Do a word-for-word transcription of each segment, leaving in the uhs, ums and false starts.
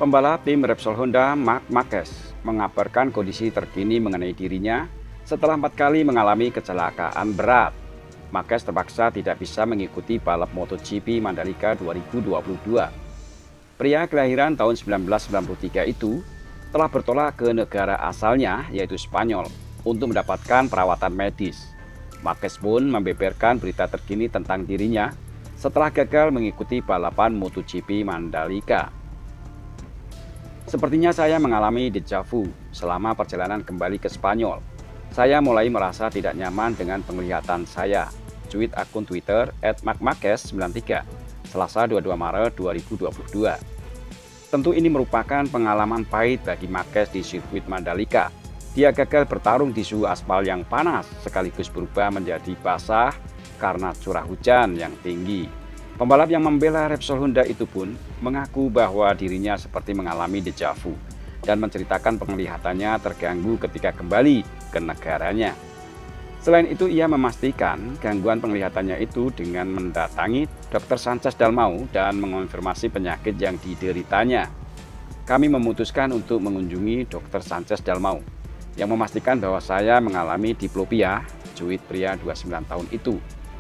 Pembalap tim Repsol Honda Marc Marquez mengabarkan kondisi terkini mengenai dirinya setelah empat kali mengalami kecelakaan berat. Marquez terpaksa tidak bisa mengikuti balap MotoGP Mandalika dua ribu dua puluh dua. Pria kelahiran tahun seribu sembilan ratus sembilan puluh tiga itu telah bertolak ke negara asalnya yaitu Spanyol untuk mendapatkan perawatan medis. Marquez pun membeberkan berita terkini tentang dirinya setelah gagal mengikuti balapan MotoGP Mandalika. Sepertinya saya mengalami deja vu selama perjalanan kembali ke Spanyol. Saya mulai merasa tidak nyaman dengan penglihatan saya. Tweet akun Twitter et marc marquez sembilan tiga, Selasa dua puluh dua Maret dua ribu dua puluh dua. Tentu ini merupakan pengalaman pahit bagi Marquez di sirkuit Mandalika. Dia gagal bertarung di suhu aspal yang panas sekaligus berubah menjadi basah karena curah hujan yang tinggi. Pembalap yang membela Repsol Honda itu pun mengaku bahwa dirinya seperti mengalami deja vu dan menceritakan penglihatannya terganggu ketika kembali ke negaranya. Selain itu, ia memastikan gangguan penglihatannya itu dengan mendatangi dokter Sanchez Dalmau dan mengonfirmasi penyakit yang dideritanya. Kami memutuskan untuk mengunjungi dokter Sanchez Dalmau yang memastikan bahwa saya mengalami diplopia, cuit pria dua puluh sembilan tahun itu.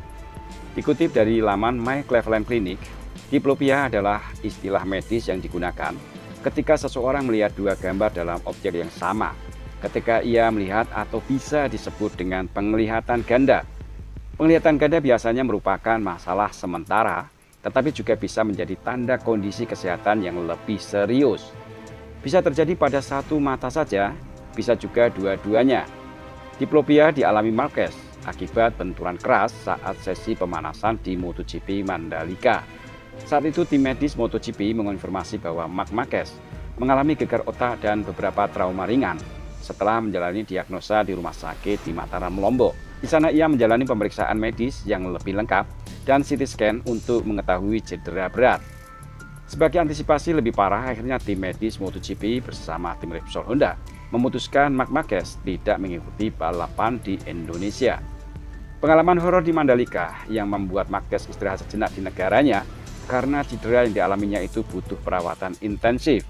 Dikutip dari laman My Cleveland Clinic, diplopia adalah istilah medis yang digunakan ketika seseorang melihat dua gambar dalam objek yang sama, ketika ia melihat atau bisa disebut dengan penglihatan ganda. Penglihatan ganda biasanya merupakan masalah sementara, tetapi juga bisa menjadi tanda kondisi kesehatan yang lebih serius. Bisa terjadi pada satu mata saja, bisa juga dua-duanya. Diplopia dialami Marquez akibat benturan keras saat sesi pemanasan di MotoGP Mandalika. Saat itu tim medis MotoGP mengonfirmasi bahwa Marc Marquez mengalami gegar otak dan beberapa trauma ringan setelah menjalani diagnosa di rumah sakit di Mataram, Lombok. Di sana ia menjalani pemeriksaan medis yang lebih lengkap dan C T scan untuk mengetahui cedera berat. Sebagai antisipasi lebih parah, akhirnya tim medis MotoGP bersama tim Repsol Honda memutuskan Marc Marquez tidak mengikuti balapan di Indonesia. Pengalaman horor di Mandalika yang membuat Marquez istirahat sejenak di negaranya karena cedera yang dialaminya itu butuh perawatan intensif.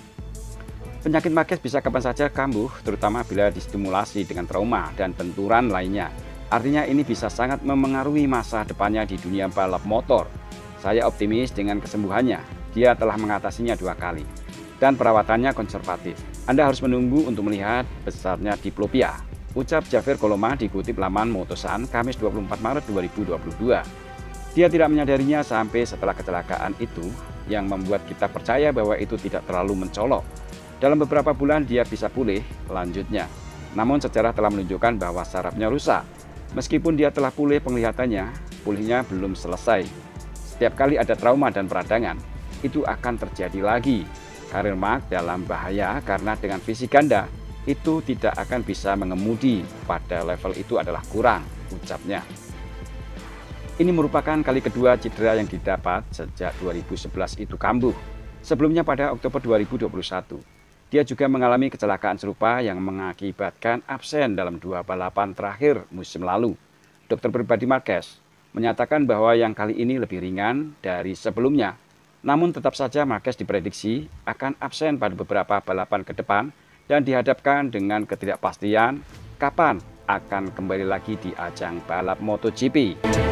Penyakit Marquez bisa kapan saja kambuh, terutama bila distimulasi dengan trauma dan benturan lainnya. Artinya ini bisa sangat memengaruhi masa depannya di dunia balap motor. Saya optimis dengan kesembuhannya. Dia telah mengatasinya dua kali dan perawatannya konservatif. Anda harus menunggu untuk melihat besarnya diplopia, ucap Javier Coloma dikutip laman Motosan Kamis dua puluh empat Maret dua ribu dua puluh dua. Dia tidak menyadarinya sampai setelah kecelakaan itu, yang membuat kita percaya bahwa itu tidak terlalu mencolok. Dalam beberapa bulan dia bisa pulih, lanjutnya. Namun sejarah telah menunjukkan bahwa sarafnya rusak. Meskipun dia telah pulih penglihatannya, pulihnya belum selesai. Setiap kali ada trauma dan peradangan, itu akan terjadi lagi. Karir Marc dalam bahaya karena dengan fisik ganda, itu tidak akan bisa mengemudi, pada level itu adalah kurang, ucapnya. Ini merupakan kali kedua cedera yang didapat sejak dua ribu sebelas itu kambuh. Sebelumnya pada Oktober dua ribu dua puluh satu, dia juga mengalami kecelakaan serupa yang mengakibatkan absen dalam dua balapan terakhir musim lalu. Dokter pribadi Marquez menyatakan bahwa yang kali ini lebih ringan dari sebelumnya. Namun tetap saja Marquez diprediksi akan absen pada beberapa balapan ke depan dan dihadapkan dengan ketidakpastian kapan akan kembali lagi di ajang balap MotoGP.